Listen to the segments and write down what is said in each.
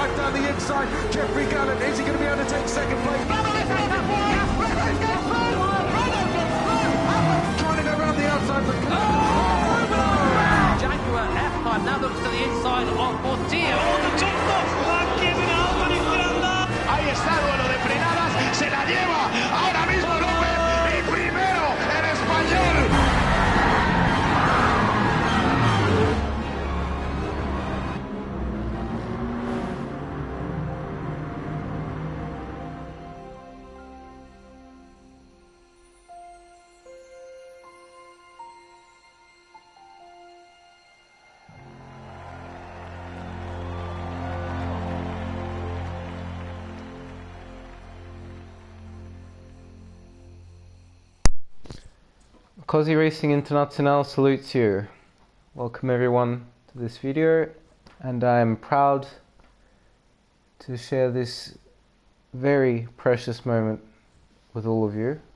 drive down the inside. Jeffrey Gallant, is he going to be able to take second place? Trying to go around the outside, but Jaguar F5 now looks to the inside of Portillo. Ahí está el duelo de frenadas, se la lleva ahora mismo López y primero el español. Cosy Racing International salutes you. Welcome everyone to this video, and I am proud to share this very precious moment with all of you.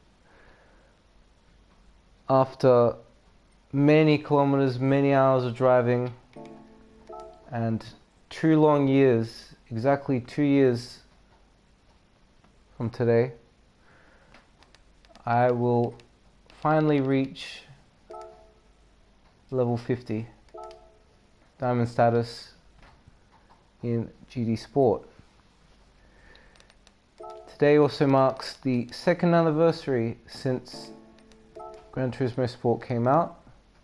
After many kilometers, many hours of driving, and 2 long years, exactly 2 years from today, I will finally reach level 50 diamond status in GT Sport. Today also marks the 2nd anniversary since Gran Turismo Sport came out,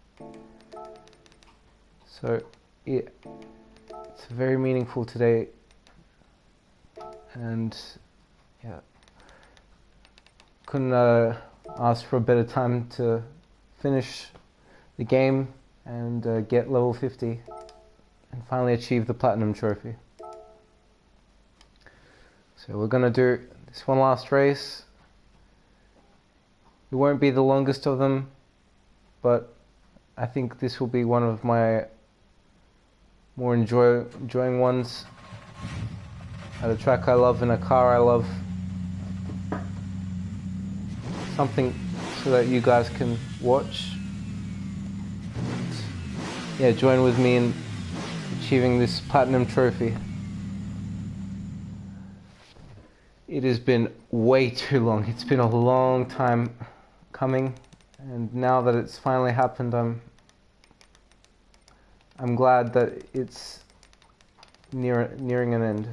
so it's very meaningful today, and yeah, couldn't ask for a better time to finish the game and get level 50 and finally achieve the platinum trophy. So we're gonna do this one last race. It won't be the longest of them, but I think this will be one of my more enjoying ones at a track I love, in a car I love. Something so that you guys can watch. Yeah, join with me in achieving this platinum trophy. It has been way too long. It's been a long time coming, and now that it's finally happened, I'm glad that it's nearing an end.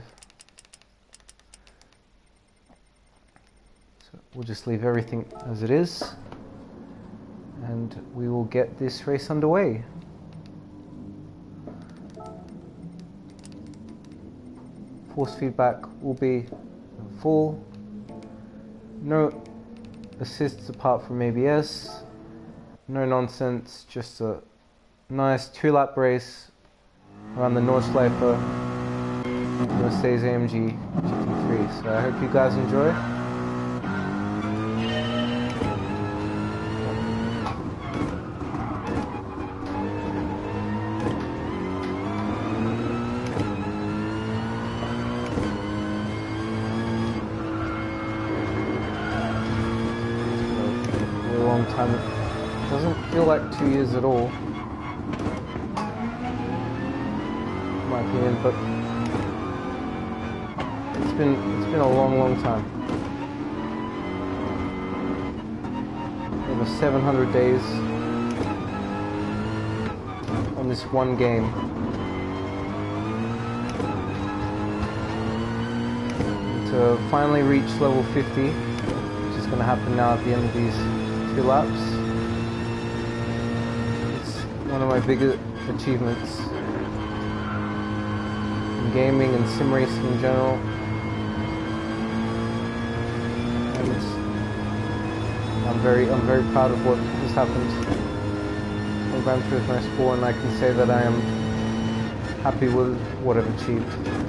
We'll just leave everything as it is, and we will get this race underway. Force feedback will be full. No assists apart from ABS. No nonsense, just a nice 2-lap race around the Nordschleife Mercedes-AMG GT3. So I hope you guys enjoy. Time. It doesn't feel like 2 years at all, in my opinion, but it's been a long time. Over 700 days on this one game. To finally reach level 50, which is going to happen now at the end of these 2 laps. It's one of my bigger achievements in gaming and sim racing in general, and I'm very proud of what has happened on Gran Turismo Sport, and I can say that I am happy with what I've achieved.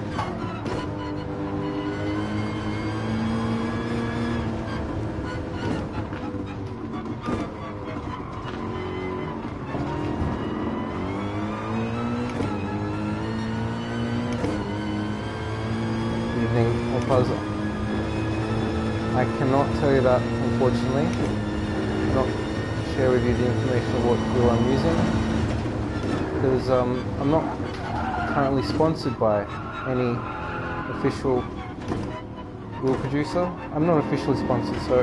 I cannot tell you that, unfortunately. I cannot share with you the information of what wheel I'm using, because I'm not currently sponsored by any official wheel producer. I'm not officially sponsored, so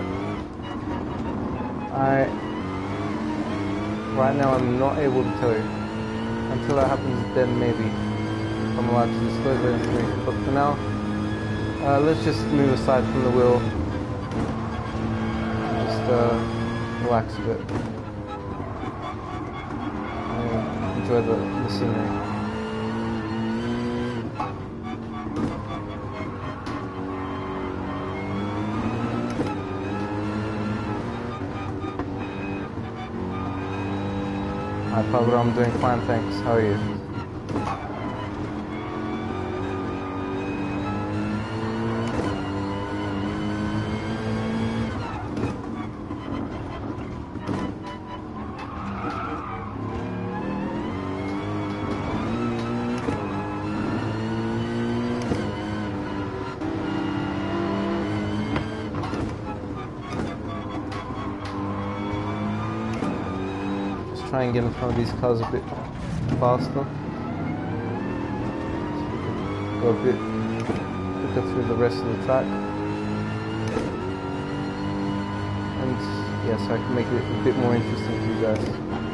right now I'm not able to tell you. Until that happens, then maybe I'm allowed to disclose that information. But for now, let's just move aside from the wheel and just relax a bit and enjoy the scenery. Hi Pablo, I'm doing fine, thanks. How are you? Try and get in front of these cars a bit faster. Go a bit quicker through the rest of the track. And yeah, so I can make it a bit more interesting for you guys.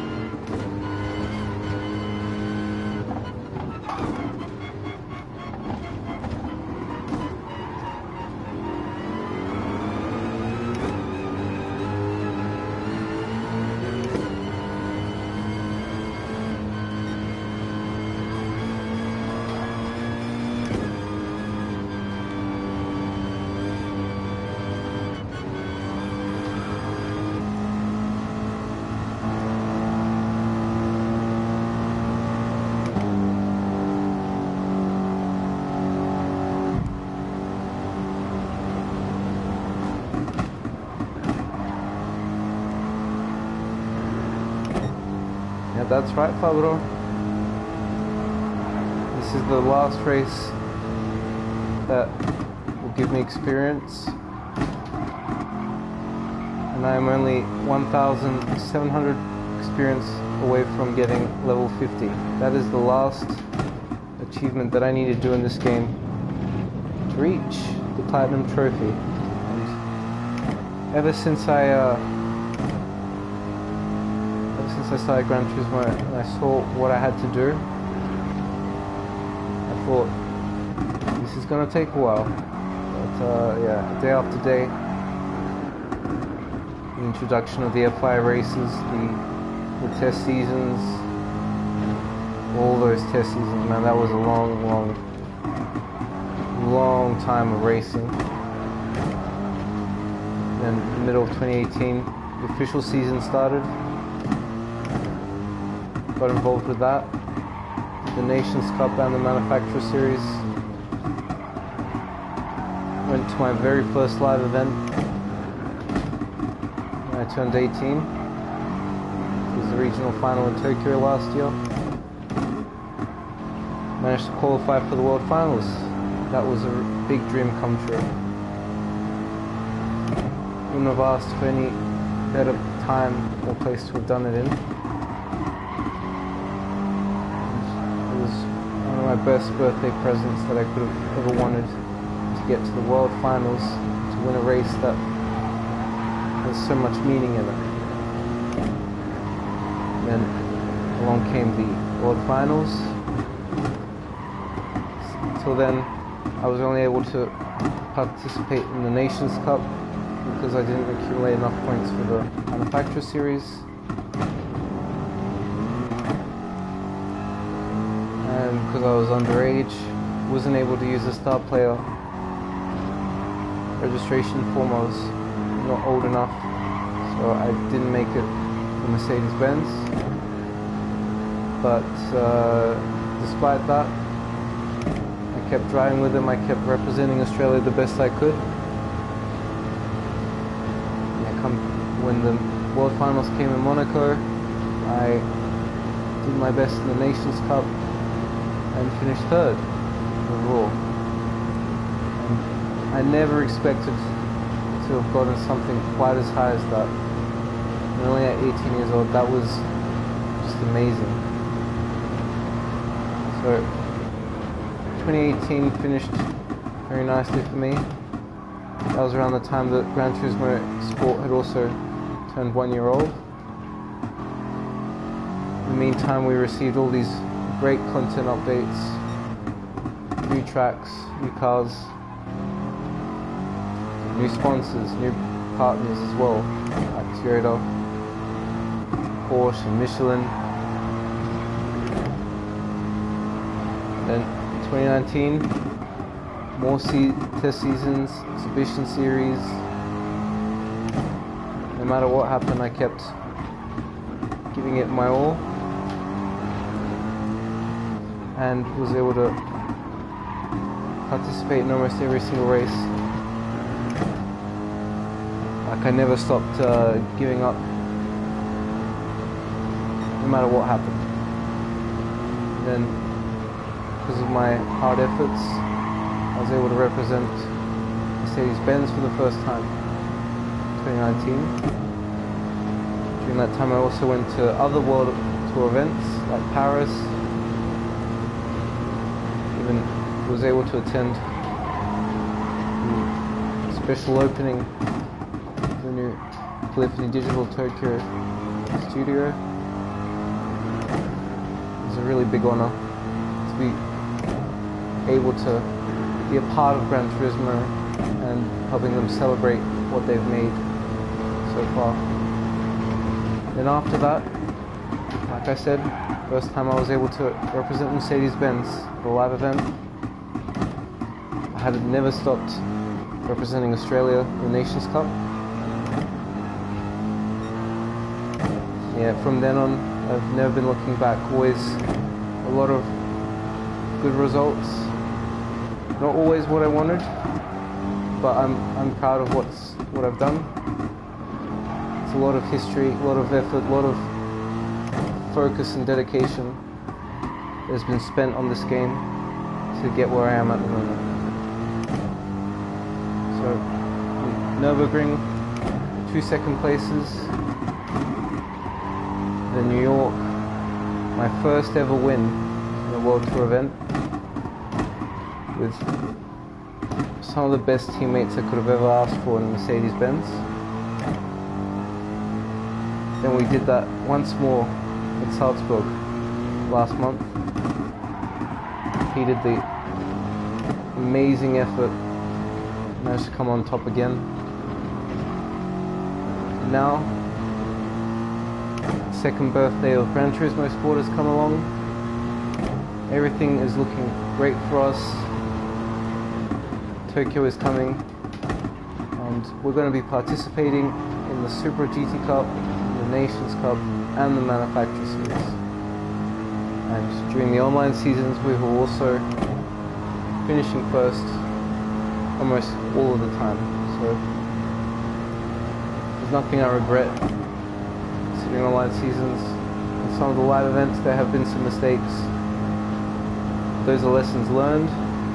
Yeah, that's right, Fabro. This is the last race that will give me experience. And I am only 1,700 experience away from getting level 50. That is the last achievement that I need to do in this game to reach the Platinum Trophy. And ever since I started Gran Turismo and I saw what I had to do, I thought this is gonna take a while. But yeah, day after day, the introduction of the FI races, the test seasons, all those test seasons, man, that was a long time of racing. Then in the middle of 2018, the official season started. Got involved with that, the Nations Cup and the Manufacturer Series. Went to my very first live event when I turned 18. It was the regional final in Tokyo last year. Managed to qualify for the World Finals. That was a big dream come true. Wouldn't have asked for any better time or place to have done it in. My best birthday presents that I could have ever wanted, to get to the World Finals, to win a race that has so much meaning in it. Then along came the World Finals. Till then, I was only able to participate in the Nations Cup because I didn't accumulate enough points for the Manufacturer Series. And because I was underage, wasn't able to use the star player registration form. I was not old enough, so I didn't make it for Mercedes-Benz. But despite that, I kept driving with them. I kept representing Australia the best I could. When the World Finals came in Monaco, I did my best in the Nations Cup and finished third overall. And I never expected to have gotten something quite as high as that. And only at 18 years old, that was just amazing. So 2018 finished very nicely for me. That was around the time that Gran Turismo Sport had also turned 1 year old. In the meantime, we received all these great content updates, new tracks, new cars, new sponsors, new partners as well, like Toyota, Porsche and Michelin. Then 2019, more test seasons, exhibition series. No matter what happened, I kept giving it my all and was able to participate in almost every single race. Like, I never stopped giving up, no matter what happened. Then, because of my hard efforts, I was able to represent Mercedes-Benz for the first time in 2019. During that time I also went to other World Tour events like Paris. Even was able to attend the special opening of the new Polyphony Digital Tokyo studio. It was a really big honor to be able to be a part of Gran Turismo and helping them celebrate what they've made so far. Then after that, like I said, first time I was able to represent Mercedes-Benz at a live event. I had never stopped representing Australia in the Nations Cup. Yeah, from then on, I've never been looking back. Always a lot of good results. Not always what I wanted, but I'm proud of what I've done. It's a lot of history, a lot of effort, a lot of focus and dedication that has been spent on this game to get where I am at the moment. So, Nürburgring, 2 second places. Then New York, my first ever win in a World Tour event, with some of the best teammates I could have ever asked for in Mercedes-Benz. Then we did that once more in Salzburg last month. Repeated the amazing effort, managed to come on top again. Now, second birthday of Gran Turismo Sport has come along. Everything is looking great for us. Tokyo is coming, and we're going to be participating in the Super GT Cup, the Nations Cup, and the Manufacturer Series. And during the online seasons, we were also finishing first almost all of the time. So there's nothing I regret considering online seasons. In some of the live events, there have been some mistakes. Those are lessons learned.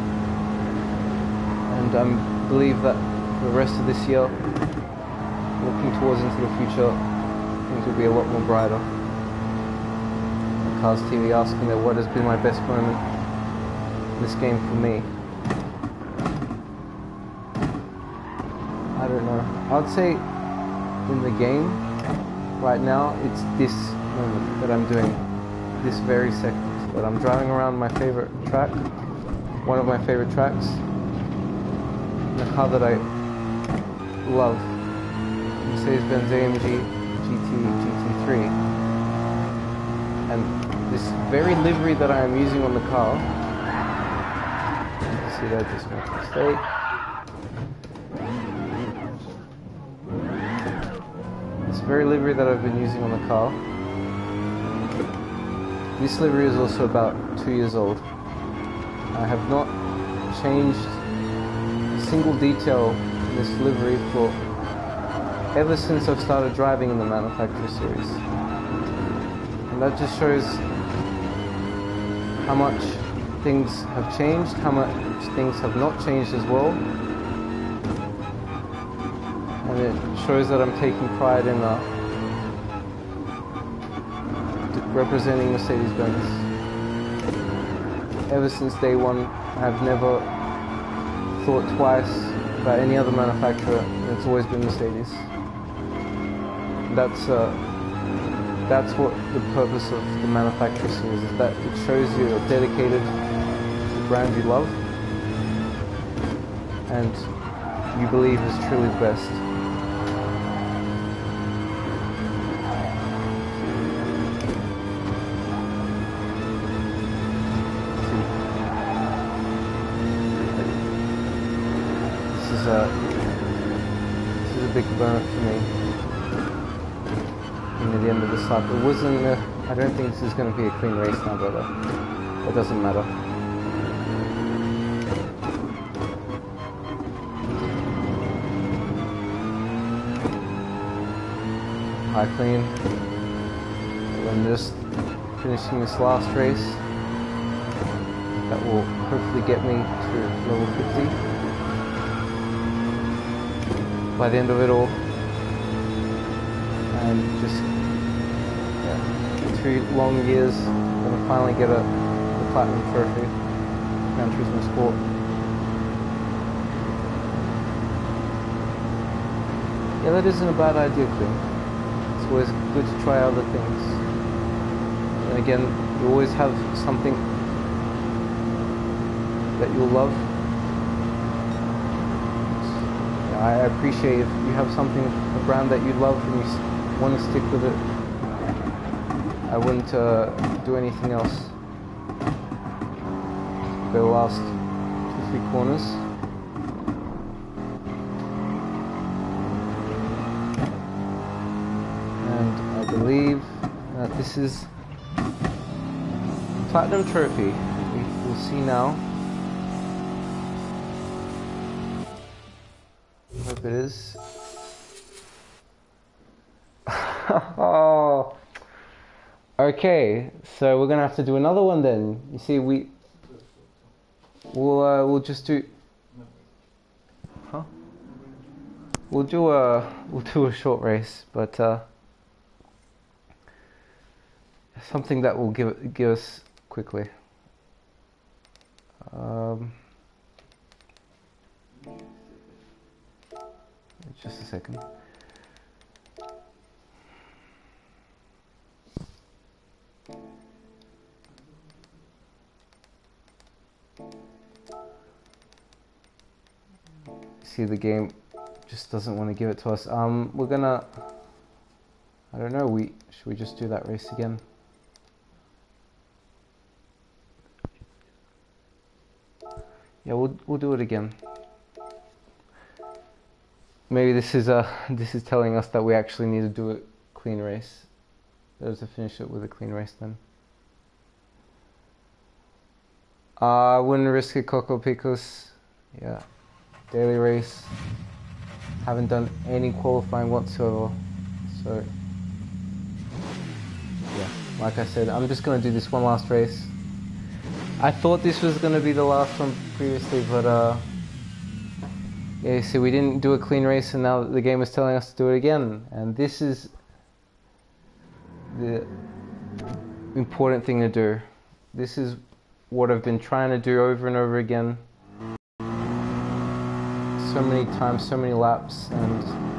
And I believe that for the rest of this year, looking towards into the future, things will be a lot more brighter. Cars TV asking that what has been my best moment in this game for me. I don't know. I'd say in the game, right now, it's this moment that I'm doing, this very second, that I'm driving around my favorite track, one of my favorite tracks, in a car that I love, Mercedes-Benz AMG GT3. And this very livery that I am using on the car, you see that, just make a mistake. This very livery that I've been using on the car, this livery is also about 2 years old. I have not changed a single detail in this livery for ever since I've started driving in the Manufacturer Series. And that just shows how much things have changed, how much things have not changed as well. And it shows that I'm taking pride in representing Mercedes-Benz. Ever since day one, I've never thought twice about any other manufacturer, and it's always been Mercedes. That's what the purpose of the manufacturer series is, that it shows you're dedicated to the brand you love and you believe is truly the best. This is a big burner for me. Near the end of the lap, it wasn't. I don't think this is going to be a clean race now, but it doesn't matter. High clean. I'm just finishing this last race. That will hopefully get me to level 50. By the end of it all, and just 2 long years, I'm gonna finally get the Platinum Trophy, Gran Turismo Sport. Yeah, that isn't a bad idea, Queen. It's always good to try other things. And again, you always have something that you'll love. I appreciate if you have something, a brand that you love and you want to stick with it. I wouldn't do anything else. The last 2-3 corners. And I believe that this is Platinum Trophy. We will see now. Hope it is. Oh. Okay, so we're gonna have to do another one then. You see, we'll just do. Huh? We'll do a short race, but something that will give us quickly. Just a second. See, the game just doesn't want to give it to us. We're gonna. I don't know. Should we just do that race again? Yeah, we'll do it again. Maybe this is telling us that we actually need to do a clean race. Better to finish it with a clean race then. I wouldn't risk it, Coco Picos. Yeah, daily race. Haven't done any qualifying whatsoever. So yeah, like I said, I'm just gonna do this one last race. I thought this was gonna be the last one previously, but yeah, you see, we didn't do a clean race, and now the game is telling us to do it again. And this is the important thing to do. This is what I've been trying to do over and over again. So many times, so many laps, and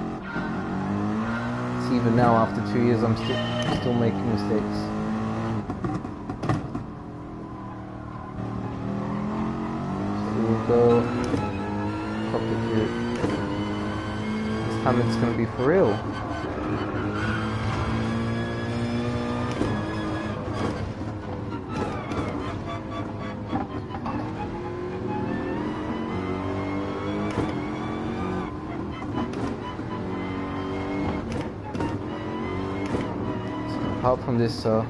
it's even now after 2 years, I'm still making mistakes. So we'll go. This time it's going to be for real. So apart from this, some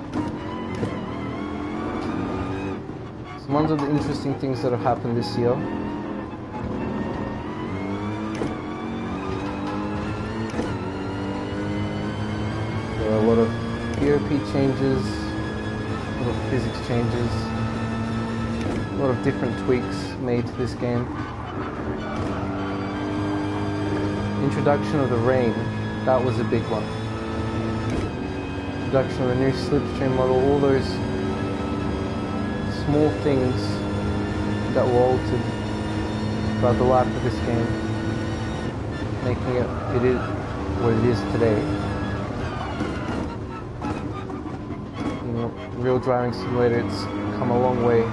one of the interesting things that have happened this year. A lot of POP changes, a lot of physics changes, a lot of different tweaks made to this game. Introduction of the rain, that was a big one. Introduction of a new slipstream model, all those small things that were altered throughout the life of this game, making it what it is today. You know, Real Driving Simulator, it's come a long way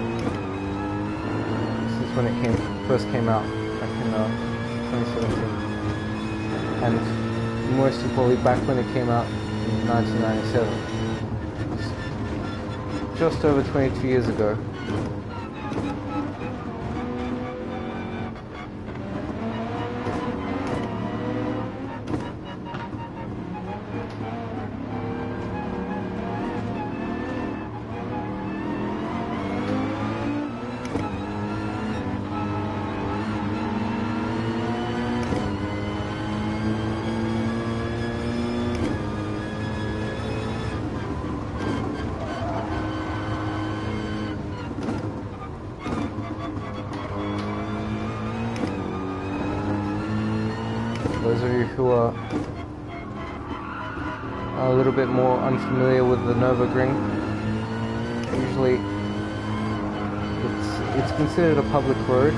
since when it first came out back in 2017, and most importantly back when it came out in 1997, just over 22 years ago. Those of you who are a little bit more unfamiliar with the Nürburgring, usually it's considered a public road,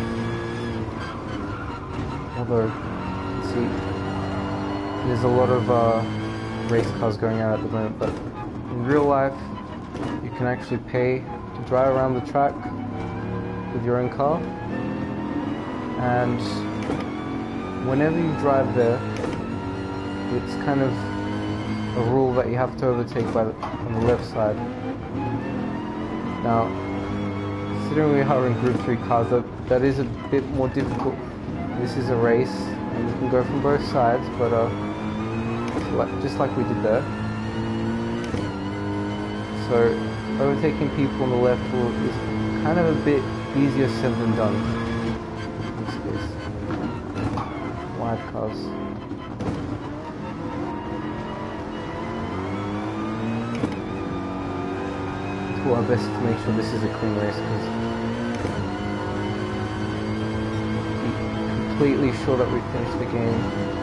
although you can see there's a lot of race cars going out at the moment, but in real life you can actually pay to drive around the track with your own car, and whenever you drive there, it's kind of a rule that you have to overtake on the left side. Now, considering we are in Group 3 cars, that is a bit more difficult. This is a race, and you can go from both sides, but just like we did there. So, overtaking people on the left is kind of a bit easier said than done in this case. Wide cars. Do our best to make sure this is a clean race, because I'm completely sure that we finished the game.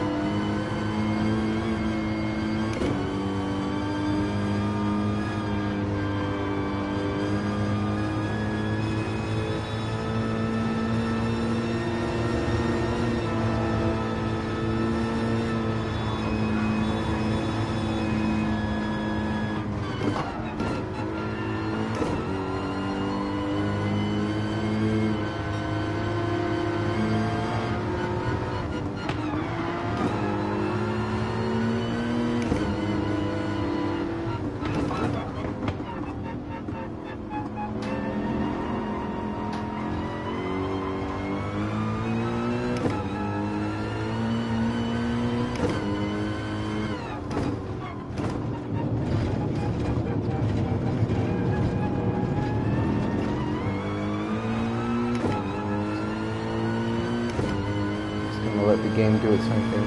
Let the game do its own thing.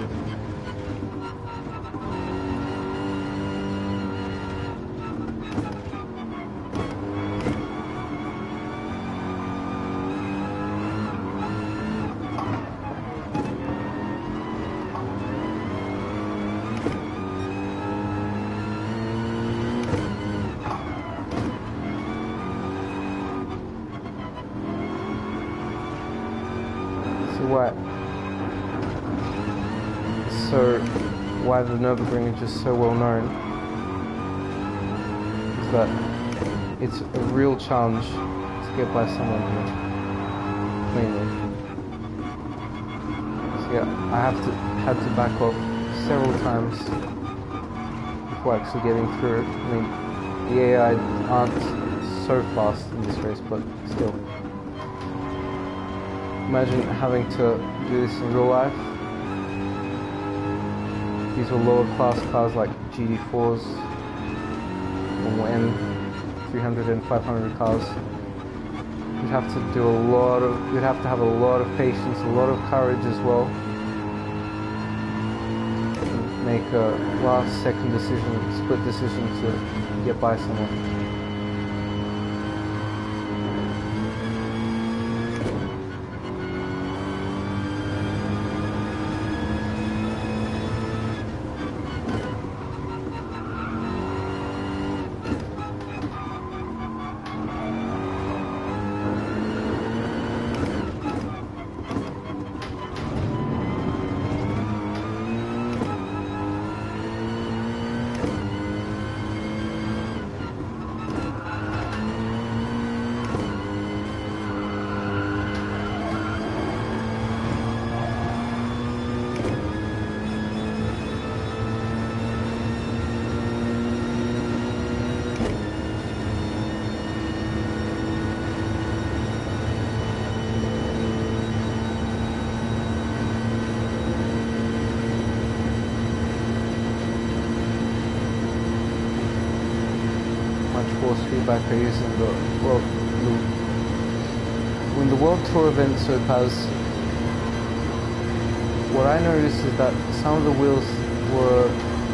So why the Nürburgring is just so well known is that it's a real challenge to get by someone here cleanly. So yeah, I had to back off several times before actually getting through it. I mean, the AI aren't so fast in this race, but still. Imagine having to do this in real life. These were lower class cars like GT4s or N300 and 500 cars. You'd have to do you'd have to have a lot of patience, a lot of courage as well. Make a last second decision, split decision to get by someone. back I use in when the World Tour event so pass, what I noticed is that some of the wheels were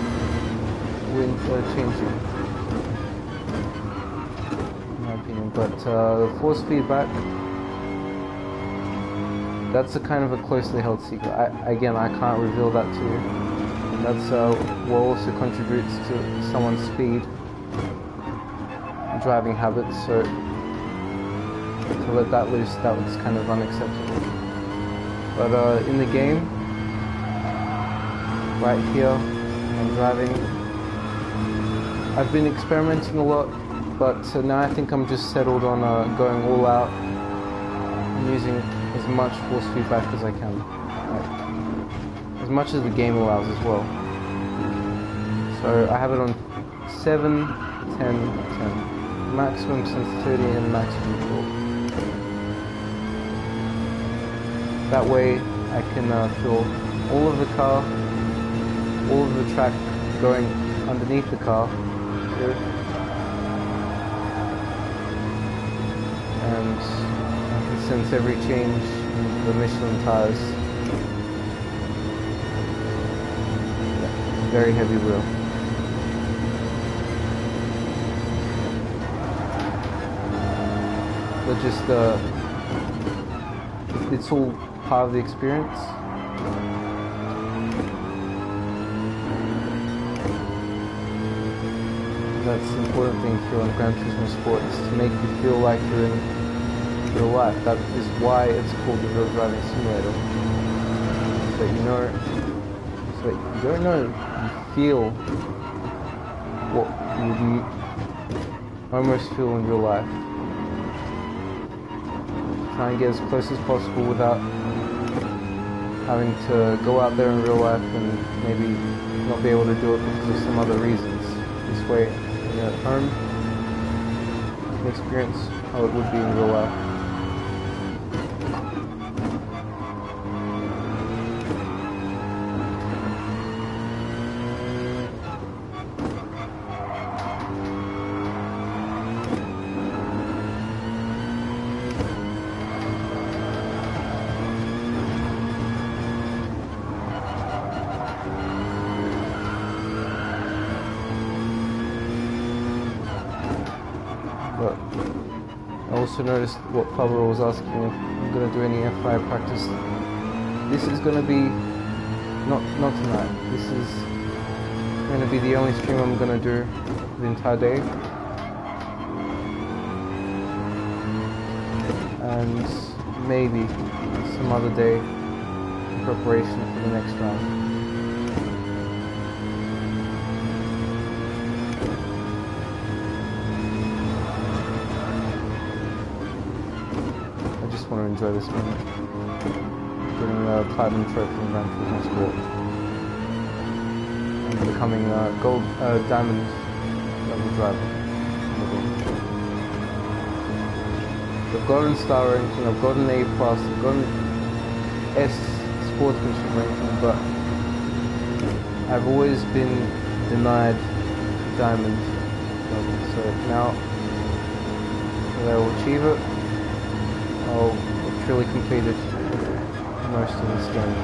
changing, in my opinion, but the force feedback, that's a kind of a closely held secret. I can't reveal that to you. And that's what also contributes to someone's speed, driving habits. So to let that loose, that was kind of unacceptable. But in the game, right here, I'm driving. I've been experimenting a lot, but now I think I'm just settled on going all out and using as much force feedback as I can, as much as the game allows as well. So I have it on 7, 10, 10, maximum sensitivity and maximum torque. That way I can feel all of the car, all of the track going underneath the car here, and sense every change in the Michelin tires. Very heavy wheel. But just it's all part of the experience. That's the important thing here on Gran Turismo Sport, is to make you feel like you're in real life. That is why it's called the Real Driving Simulator. So that you don't know, you feel what you would almost feel in real life. Try and get as close as possible without having to go out there in real life and maybe not be able to do it because of some other reasons. This way, when you're at home, you can experience how it would be in real life. But I also noticed what Fabro was asking if I'm going to do any F5 practice. This is going to be not tonight. This is going to be the only stream I'm going to do the entire day, and maybe some other day in preparation for the next round. I just want to enjoy this moment, getting a platinum trophy in Gran Turismo Sport, and becoming a diamond level driver. I've gotten star ranking, I've gotten A+, I've gotten S sportsmanship ranking, but I've always been denied diamond level. So now that I will achieve it, I'll truly completed most of this game.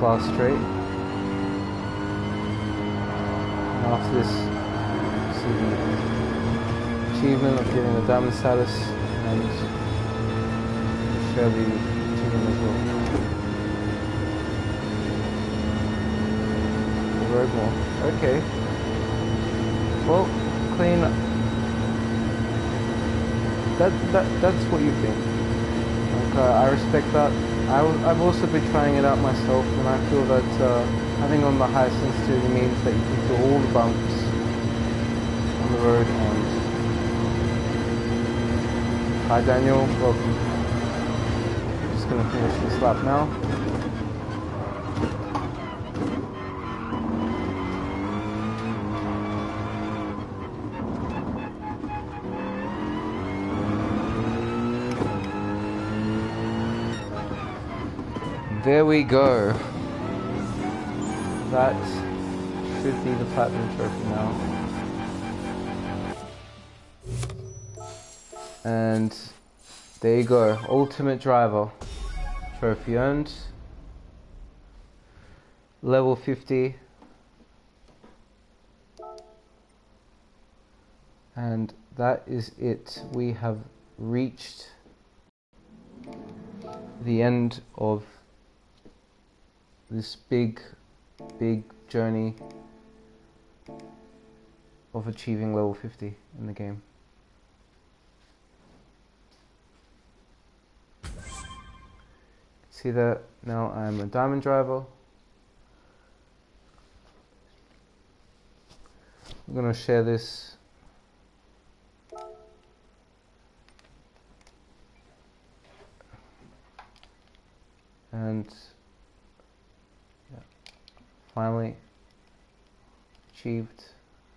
last straight. And after this, see the achievement of getting the diamond status, and share the achievement as well. The road more. Okay. Well, clean. That's what you think. Like, I respect that. I've also been trying it out myself, and I feel that having on the high sensitivity means that you can feel all the bumps on the road. And hi Daniel, welcome. Just gonna finish this lap now. There we go. That should be the platinum trophy now. And there you go. Ultimate Driver trophy earned. Level 50. And that is it. We have reached the end of this big journey of achieving level 50 in the game. See that now I'm a diamond driver. I'm gonna share this. And finally achieved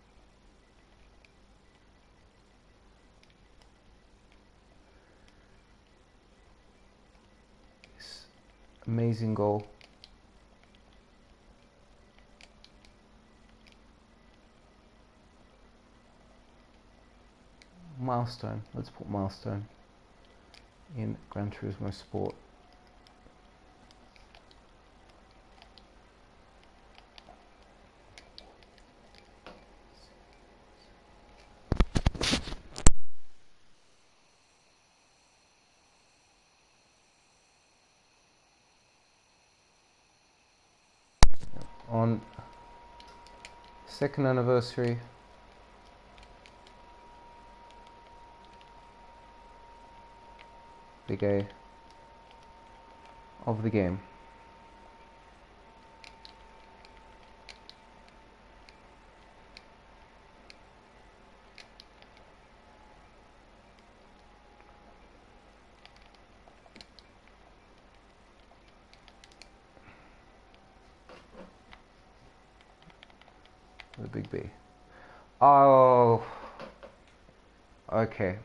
this amazing goal. Milestone. Let's put milestone in Gran Turismo Sport. On second anniversary big A of the game. The big B. Oh, okay.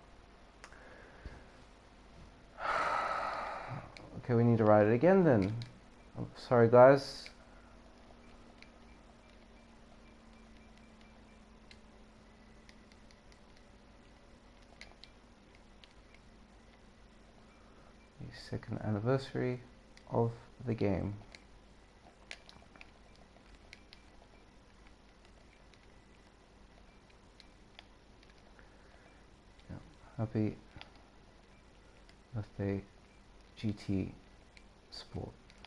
Okay, we need to write it again then. Oh, sorry guys. The second anniversary of the game. Happy birthday, GT Sport.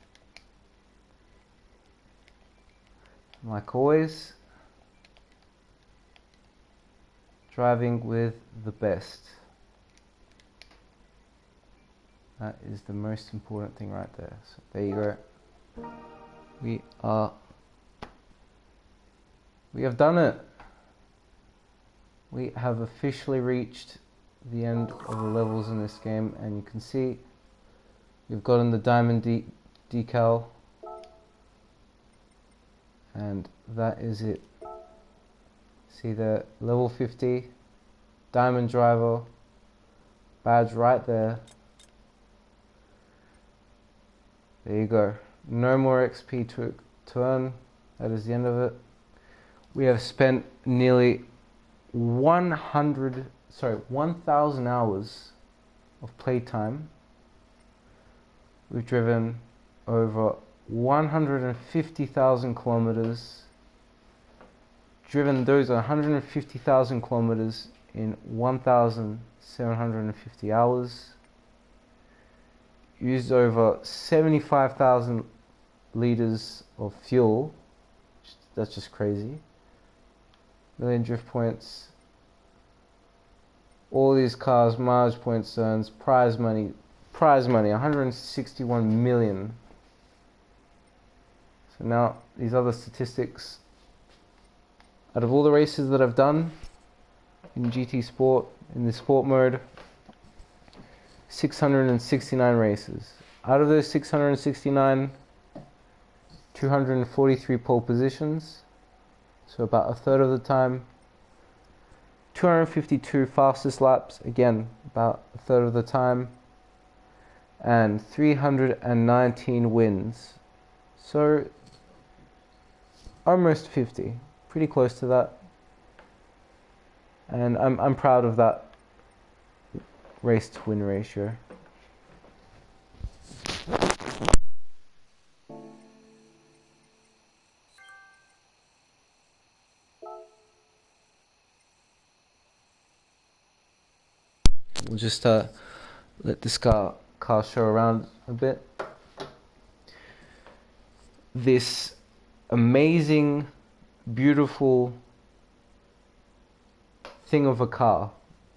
Like always, driving with the best. That is the most important thing right there. So there you go. We have done it. We have officially reached the end of the levels in this game, and you can see we've gotten the diamond decal, and that is it. See the level 50 diamond driver badge right there. There you go. No more XP to earn. That is the end of it. We have spent nearly 1,000 hours of playtime. We've driven over 150,000 kilometers. Driven those 150,000 kilometers in 1,750 hours. Used over 75,000 liters of fuel. That's just crazy. Million drift points. All these cars, mileage points, zones, prize money, 161 million. So now these other statistics. Out of all the races that I've done in GT Sport, in the sport mode, 669 races. Out of those 669, 243 pole positions, so about a third of the time. 252 fastest laps, again about a third of the time. And 319 wins, so almost 50. Pretty close to that, and I'm proud of that race to win ratio. We'll just let this car show around a bit. This amazing, beautiful thing of a car.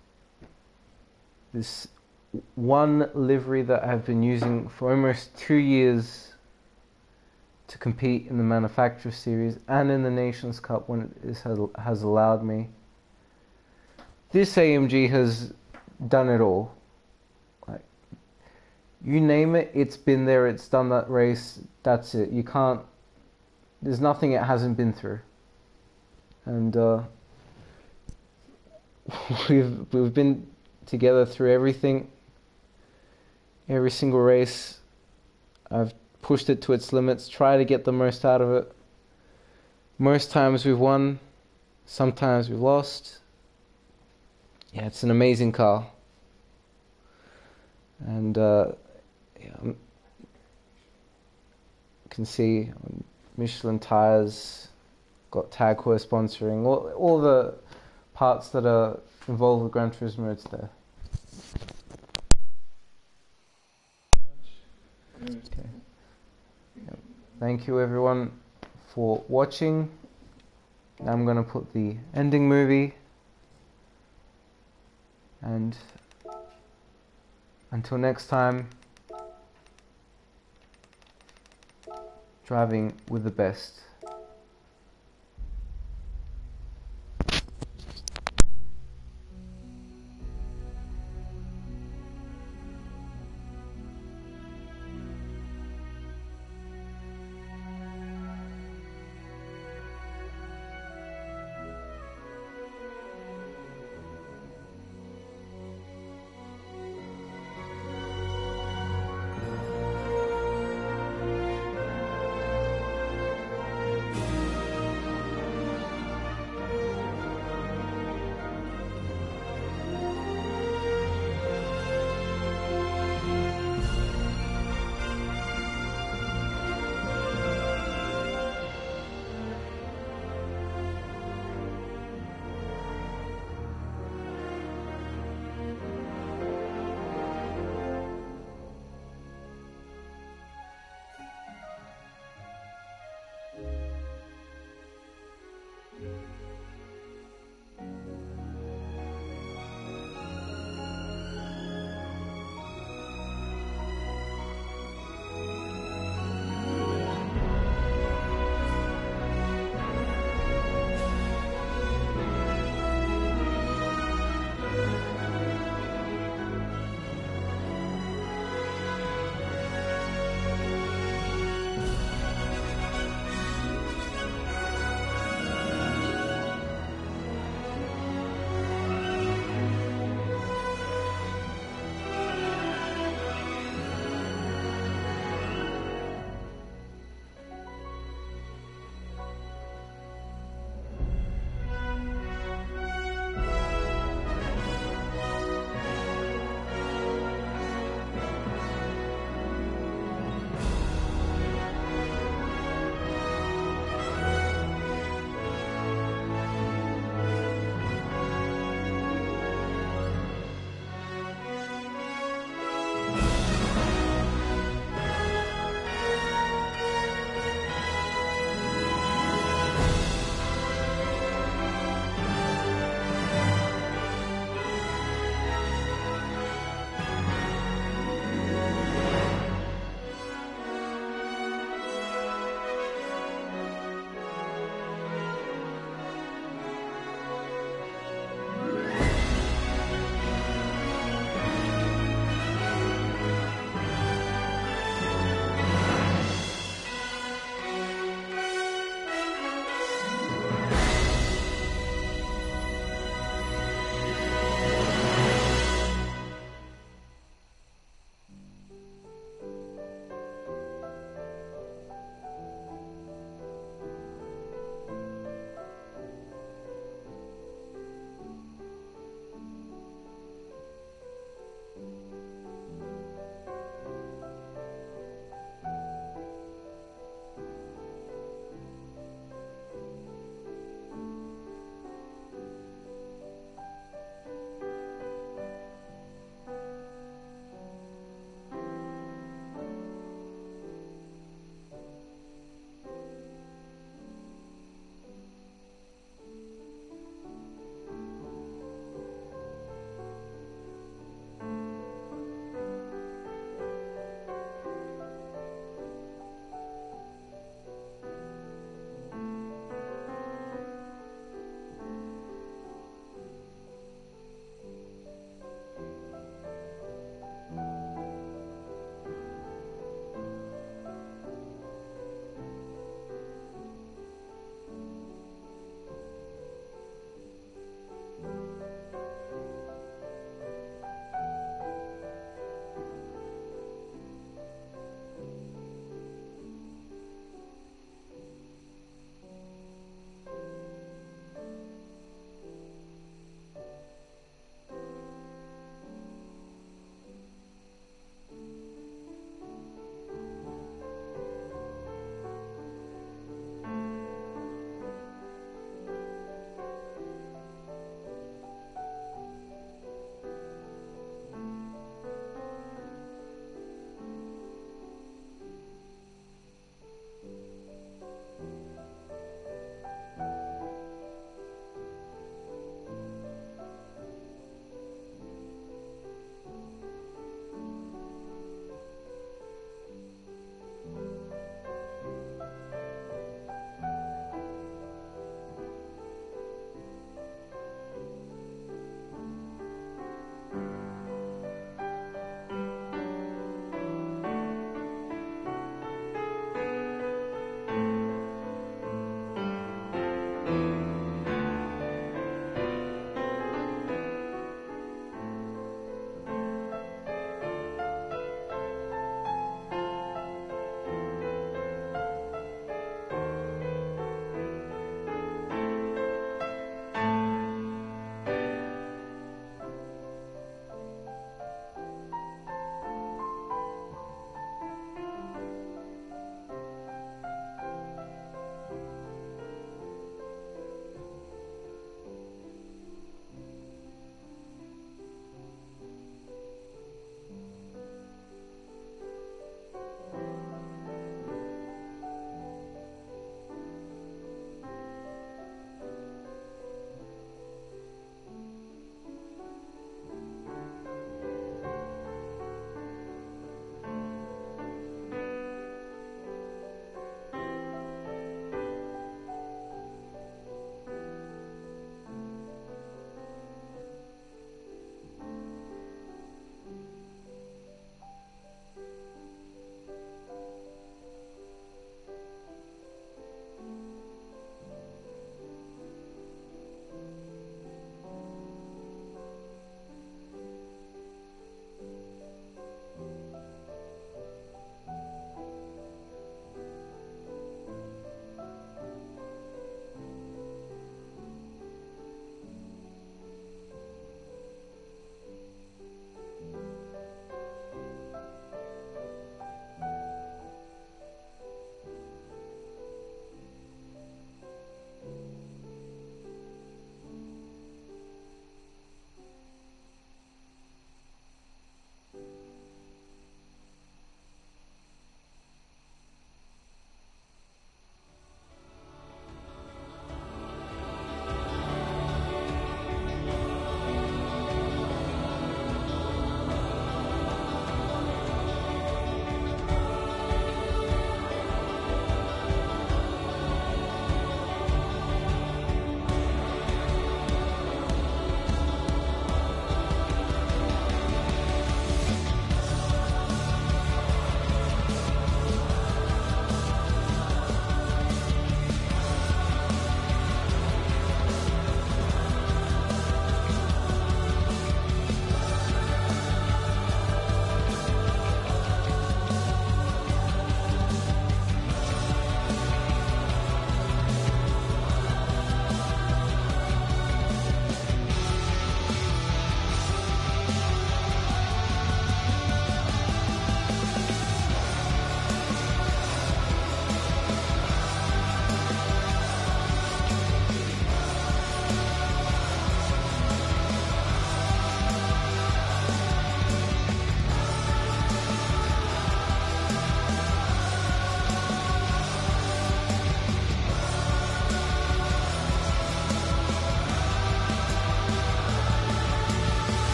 This one livery that I've been using for almost 2 years to compete in the Manufacturer Series and in the Nations Cup when it has allowed me. This AMG has done it all. Like, you name it, it's been there, it's done that race, that's it. You can't, there's nothing it hasn't been through. And we've been together through everything, every single race. I've pushed it to its limits, try to get the most out of it. Most times we've won, sometimes we've lost. Yeah, it's an amazing car. And yeah, you can see Michelin tires, got Tag Heuer sponsoring, all the parts that are involved with Gran Turismo, it's there. Okay. Yep. Thank you everyone for watching. Now I'm going to put the ending movie, and until next time, driving with the best.